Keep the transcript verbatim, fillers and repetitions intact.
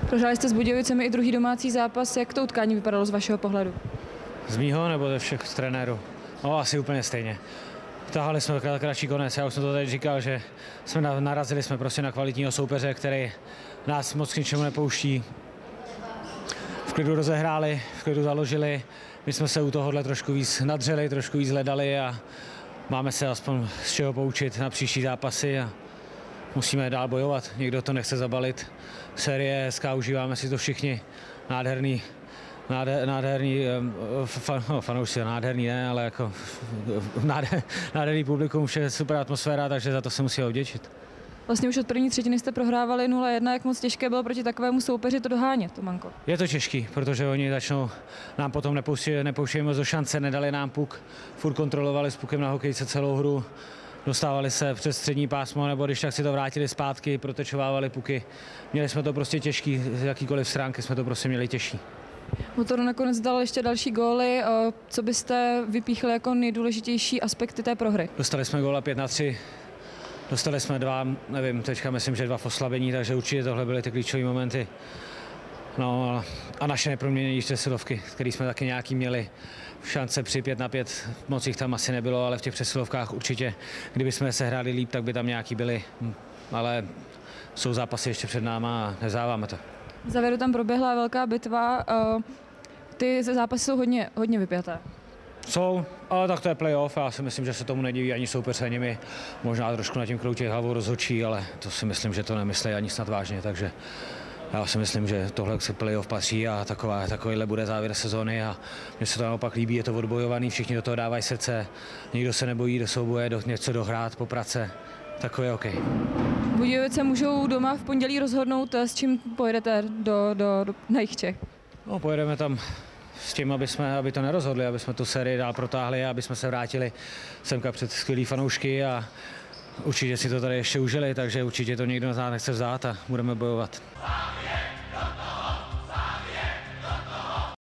Prohráli jste s Budějovicemi i druhý domácí zápas. Jak to utkání vypadalo z vašeho pohledu? Z mýho nebo ze všech trenérů? No, asi úplně stejně. Tahali jsme kratší konec. Já už jsem to tady říkal, že jsme narazili jsme prostě na kvalitního soupeře, který nás moc k ničemu nepouští. V klidu rozehráli, v klidu založili. My jsme se u tohohle trošku víc nadřeli, trošku víc hledali a máme se aspoň z čeho poučit na příští zápasy a musíme dál bojovat. Nikdo to nechce zabalit. Série je hezká, užíváme si to všichni. Nádherný, nádher, nádherný, fan, no, fanoušci, nádherný ne, ale jako nádher, nádherný publikum, vše super atmosféra, takže za to se musíme vděčit. Vlastně už od první třetiny jste prohrávali nula jedna, jak moc těžké bylo proti takovému soupeři to dohánět, Tomanko? Je to těžký, protože oni začnou, nám potom nepouštějí, nepouštějí moc do šance, nedali nám puk, furt kontrolovali s pukem na hokejce celou hru, dostávali se přes střední pásmo, nebo když tak si to vrátili zpátky, protečovávali puky. Měli jsme to prostě těžký, z jakýkoliv stránky jsme to prostě měli těžší. Motor nakonec dal ještě další góly. Co byste vypíchli jako nejdůležitější aspekty té prohry? Dostali jsme góla pět na tři. Dostali jsme dva, nevím, teďka myslím, že dva v oslabení, takže určitě tohle byly ty klíčové momenty. No a naše neproměnění přesilovky, které jsme taky nějaký měli šance při pět na pět, moc jich tam asi nebylo, ale v těch přesilovkách určitě, kdyby jsme se hráli líp, tak by tam nějaký byly, ale jsou zápasy ještě před náma a nevzdáváme to. V závěru tam proběhla velká bitva, ty zápasy jsou hodně, hodně vypjaté. Jsou, ale tak to je playoff a já si myslím, že se tomu nediví ani soupeř, ani my. Možná trošku nad tím kroutí hlavou rozhodčí, ale to si myslím, že to nemyslí ani snad vážně, takže já si myslím, že tohle se playoff patří a taková, takovýhle bude závěr sezóny a mně se to naopak líbí, je to odbojovaný, všichni do toho dávají srdce, nikdo se nebojí do souboje, do, něco dohrát po prace, takové je OK. Budějovice můžou doma v pondělí rozhodnout, s čím pojedete do, do, do, na jich Čech? No, pojedeme tam s tím, aby, jsme, aby to nerozhodli, aby jsme tu sérii dál protáhli a aby jsme se vrátili semka před skvělý fanoušky a určitě si to tady ještě užili, takže určitě to nikdo z nás nechce vzdát a budeme bojovat.